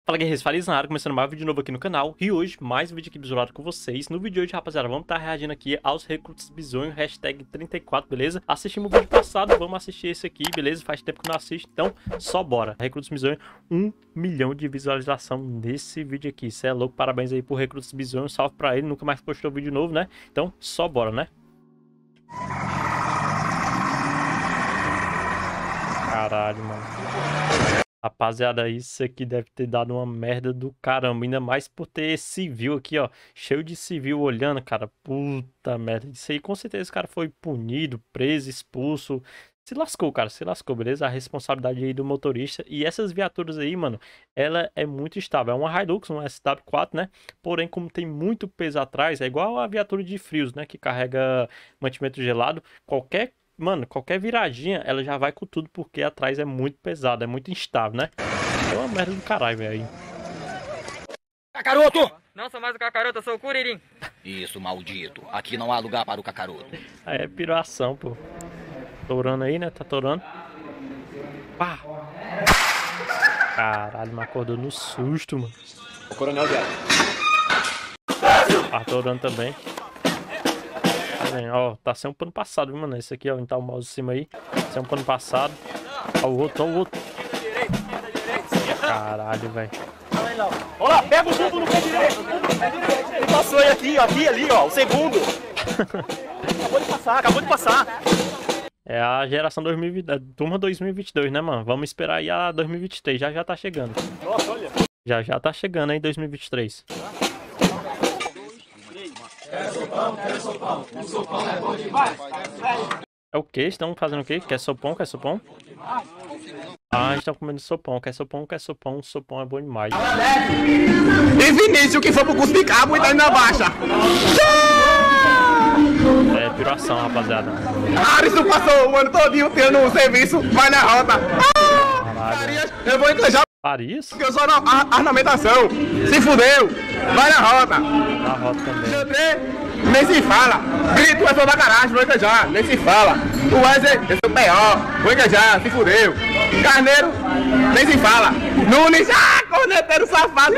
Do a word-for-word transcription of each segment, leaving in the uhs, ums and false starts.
Fala guerreiros, Farias na área, começando mais um vídeo novo aqui no canal. E hoje, mais um vídeo aqui bisolado com vocês. No vídeo de hoje, rapaziada, vamos estar reagindo aqui aos recrutas bizonho, hashtag trinta e quatro, beleza? Assistimos o vídeo passado, vamos assistir esse aqui, beleza? Faz tempo que não assisto, então só bora. Recrutas bizonho, um milhão de visualização nesse vídeo aqui. Isso é louco, parabéns aí pro Recrutas bizonho, salve pra ele, nunca mais postou vídeo novo, né? Então só bora, né? Caralho, mano. Rapaziada, isso aqui deve ter dado uma merda do caramba. Ainda mais por ter civil aqui, ó. Cheio de civil olhando, cara. Puta merda. Isso aí, com certeza, esse cara foi punido, preso, expulso. Se lascou, cara. Se lascou, beleza? A responsabilidade aí do motorista. E essas viaturas aí, mano, ela é muito estável. É uma Hilux, uma S W quatro, né? Porém, como tem muito peso atrás, é igual a viatura de frios, né? Que carrega mantimento gelado. Qualquer Mano, qualquer viradinha, ela já vai com tudo, porque atrás é muito pesado, é muito instável, né? É uma merda do caralho, velho. Cacaroto! Não sou mais o Cacaroto, eu sou o Curirim. Isso, maldito. Aqui não há lugar para o Cacaroto. Aí é piroação, pô. Torando aí, né? Tá torando. Pá! Caralho, me acordou no susto, mano. O coronel viado. Tá torando também. Ó, tá sem um pano passado, viu, mano? Esse aqui, ó, onde tá o mouse em cima aí. Sem um pano passado. Ó, o outro, ó, o outro. Caralho, velho. Olha lá, pega o fundo no pé direito. Ele passou aí aqui, aqui, ali, ó, o segundo. Acabou de passar, acabou de passar. É a geração dois mil e vinte, turma dois mil e vinte e dois, né, mano? Vamos esperar aí a dois mil e vinte e três, já já tá chegando. Nossa, olha. Já já tá chegando aí dois mil e vinte e três. Quer sopão, quer sopão, o sopão é bom demais. É o que? Estão fazendo o quê? Quer sopão, quer sopão? Ah, estão comendo sopão, quer sopão, quer sopão, sopão é bom demais. E Vinícius, que foi pro curso de cabo e tá indo na baixa. É piroação, rapaziada. Alisson passou o ano todinho tendo um serviço, vai na rota. Caralho. Eu vou encaixar Paris? porque eu sou na a- ornamentação. Se fudeu, vai na rota. Na rota também. André, nem se fala. Brito é só da garagem, vou encaixar, nem se fala. O Wesley, eu sou pior, vou encaixar, se fudeu. Carneiro, nem se fala. Nunes, ah, corneteiro safado.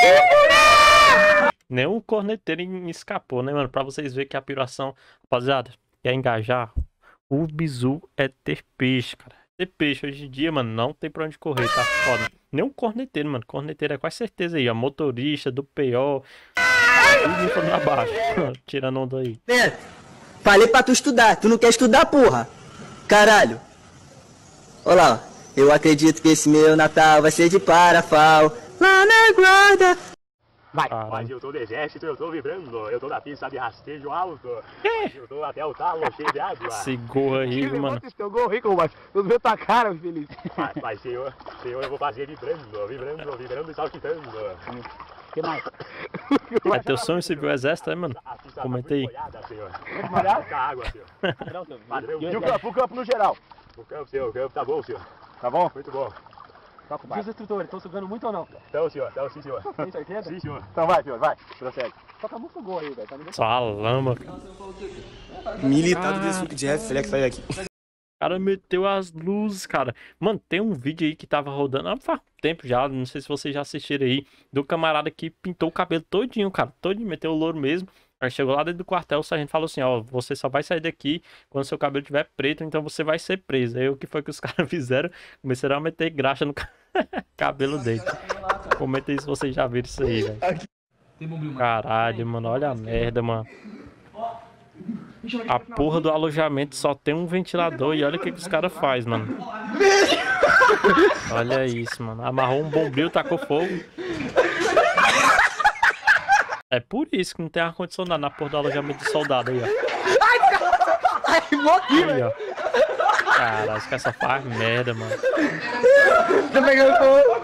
Nem o corneteiro me escapou, né, mano? Pra vocês verem que a piroação, rapaziada, quer engajar, o bizu é ter peixe, cara. Ter peixe hoje em dia, mano, não tem pra onde correr, tá foda. Nem um corneteiro, mano. Corneteiro é quase certeza aí, ó. Motorista, do P O. Tudo foram lá abaixo. Tirando onda aí. É, falei pra tu estudar, tu não quer estudar, porra? Caralho. Olha lá, ó. Eu acredito que esse meu Natal vai ser de parafal. Lá na guarda. Vai. Caralho. Eu tô do exército, eu tô vibrando, eu tô na pista de rastejo alto, eu tô até o talo cheio de água. Esse gol aí, mano. Esse teu gol rico, mas eu vejo tua cara, infeliz. Mas, mas senhor, senhor, eu vou fazer vibrando, vibrando, vibrando e saltitando. Que mais? É teu sonho você viu o exército, né, mano? A pista Comenta tá aí. muito molhada, senhor. Vamos molhar? Tá água, senhor. Padrão. E o campo, o campo no geral? O campo, senhor, o campo tá bom, senhor. Tá bom? Muito bom. E os instrutores, estão sugando muito ou não? Então, senhor, então sim, senhor. Tem certeza? Sim, senhor. Então vai, senhor, vai. Prossegue. Toca muito gol aí, velho. Tá me Só a lama, cara. Militado desse look de reflexo aí aqui. O cara meteu as luzes, cara. Mano, tem um vídeo aí que tava rodando há faz tempo já, não sei se vocês já assistiram aí, do camarada que pintou o cabelo todinho, cara. Todinho, meteu o louro mesmo. Aí chegou lá dentro do quartel, o sargento falou assim, ó, você só vai sair daqui quando seu cabelo estiver preto, então você vai ser preso. Aí o que foi que os caras fizeram? Começaram a meter graxa no cabelo dele. Comenta aí se vocês já viram isso aí, velho. Caralho, mano, olha a merda, mano. A porra do alojamento só tem um ventilador e olha o que, que os caras fazem, mano. Olha isso, mano. Amarrou um bombril, tacou fogo. É por isso que não tem ar-condicionado na porra do alojamento de soldado aí, ó. Ai, morri, Aí, ó. Caralho, esse cara só faz merda, mano. Tá pegando fogo.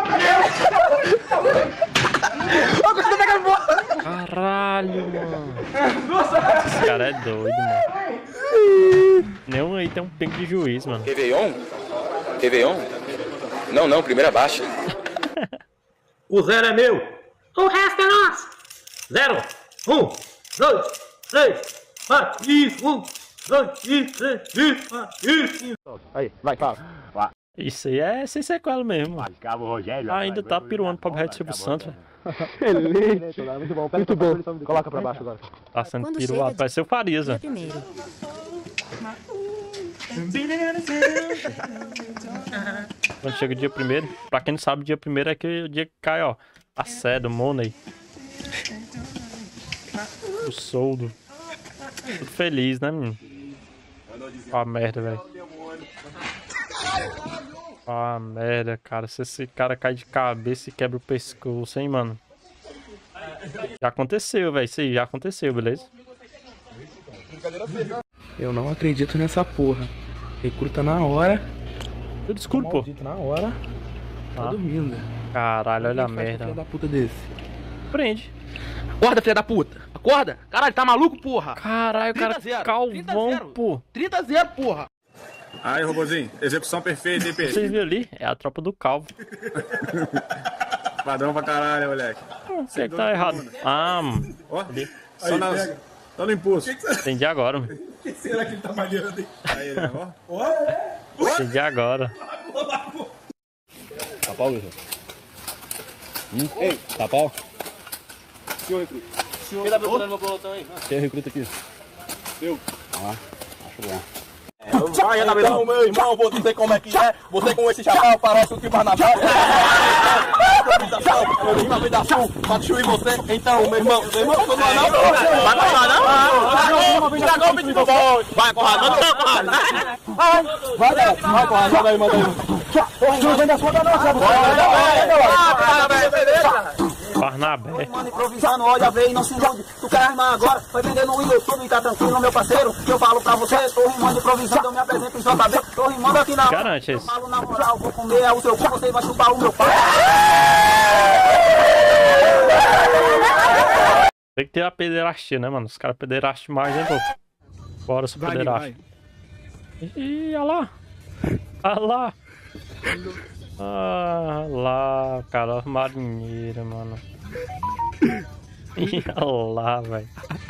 Ô, tá pegando fogo. Caralho, mano. Esse cara é doido, mano. Nenhum aí tem um pingo de juiz, mano. Réveillon? Réveillon? Não, não, primeira baixa. O zero é meu. O resto é nosso. Zero. Um, dois, três, quatro, e um, dois, e três, e quatro, e cinco. Aí, vai, fala. Isso aí é sem sequela mesmo. Cabo Rogério. Ah, ainda tá piruando pro Roberto Silvio Santos, velho. Excelente. Muito bom, muito bom. Coloca pra baixo agora. Tá sendo piruado. Vai ser o Farias, velho. Quando chega o dia primeiro, pra quem não sabe, o dia primeiro é que o dia que cai, ó, a Seda, o Money, o Soldo. Tudo feliz, né, menino? Ó a merda, velho. Ó a merda, cara. Se esse cara cai de cabeça e quebra o pescoço, hein, mano? Já aconteceu, velho. Isso aí já aconteceu, beleza? Eu não acredito nessa porra. Recruta na hora. Tudo escuro, pô. Na hora. Tá Ah. dormindo. Caralho, olha a Como é que faz merda. um filho da puta desse. Prende. Acorda, filha da puta. Acorda. Caralho, tá maluco, porra? Caralho, o cara trinta a zero, calvão, trinta a zero. pô. trinta a zero, porra. Aí, robozinho, execução perfeita, hein, Pedro? Vocês viram ali? É a tropa do calvo. Padrão pra caralho, moleque. O que é que tá errado? Ah, mano. Ó, só, na, só no impulso. Entendi agora, mano. O que será que ele tá malhando aí? Aí, né, ó. Entendi agora. Tá pau, Wilson? Hum? Ei, tá pau? Senhor recruta. Senhor... Quem tá procurando meu pelotão aí? Tem recruta aqui. Eu. Ah, acho bom. Vai, então, meu irmão, vou dizer como é que é. Você com esse chapéu parece o que vai na praia. Eu vim na vidação pra destruir você. Então, meu irmão, meu irmão, não vai não? Vai correr não? Tira golpe de futebol. Vai correr não? Não correr. Vai, vai, vai correr. Manda aí, manda aí. Não vem da conta não, sabe? Barnabé. Mano, improvisando, olha, veio, não se ilude. Tu quer armar agora, vai vender no YouTube, tá tranquilo, meu parceiro. Que eu falo pra você, tô rimando, improvisando, eu me apresento em J B. Tô rimando aqui na. Garante Eu isso. falo na moral, vou comer o seu cu, você vai chupar o meu pau. Tem que ter a pederastia, né, mano? Os caras pederastia mais, hein, pô? Bora, seu pederasta. Ih, olha lá. Olha lá. Ah, lá, cara, marinheiro, mano. Ih, olha lá, velho.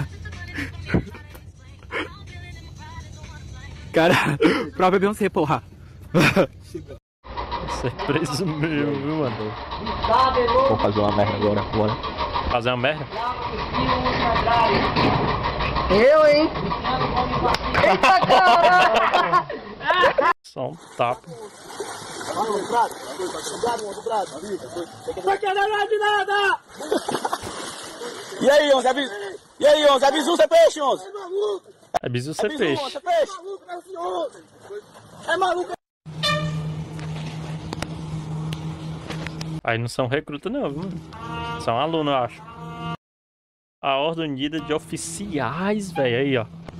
Cara, pra beber um C, porra. Você é preso mesmo, viu, mano? Vou fazer uma merda agora, bora. Fazer uma merda? Eu, hein? Eita, cara! Só um tapa. E aí, onze, avisa. E aí, onze, avisa o peixe, onze. É bisu ser peixe. É maluco. Aí não são recruta não, viu, mano? São alunos, eu acho. A Ordem Unida de Oficiais, velho. Aí, ó.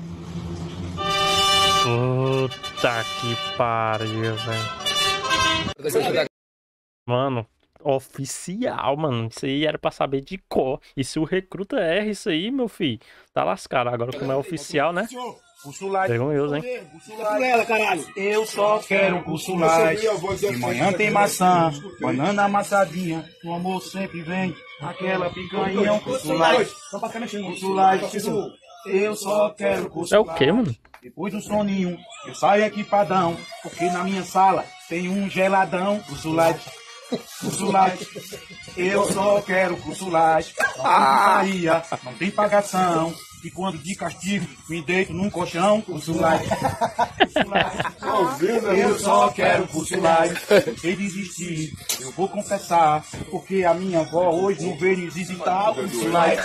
Puta que pariu, velho. Mano, oficial, mano. Isso aí era pra saber de cor. E se o recruta erra isso aí, meu filho, tá lascado. Agora, como é oficial, né? Vergonhoso, hein? Eu só quero curso light. De manhã tem maçã, banana amassadinha. O almoço sempre vem aquela picanha. Um curso light. Curso light. Eu só quero curso É o light. que, mano? Depois do soninho, eu saio equipadão. Porque na minha sala tem um geladão. Curso light. Curso light. Eu só quero curso light. A putaria não tem pagação. E quando de castigo me deito num colchão, curso light. Curso light. Eu só quero curso light. Se desistir, eu vou confessar. Porque a minha avó hoje não veio visitar, curso light.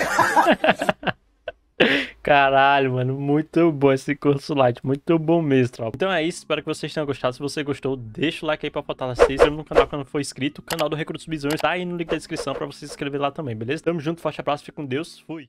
Caralho, mano, muito bom esse curso light, muito bom mesmo, tropa. Então é isso, espero que vocês tenham gostado. Se você gostou, deixa o like aí pra fortalecer. Se inscreva no canal quando for inscrito. O canal do Recrutas Bizões tá aí no link da descrição pra você se inscrever lá também, beleza? Tamo junto, forte abraço, fique com Deus, fui!